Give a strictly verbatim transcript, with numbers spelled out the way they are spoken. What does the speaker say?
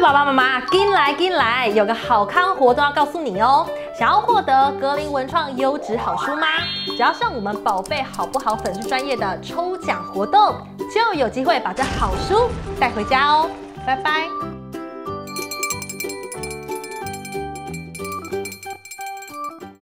爸爸妈妈，进来进来，有个好康活动要告诉你哦！想要获得格林文创优质好书吗？只要上我们宝贝好不好粉丝专业的抽奖活动，就有机会把这好书带回家哦！拜拜。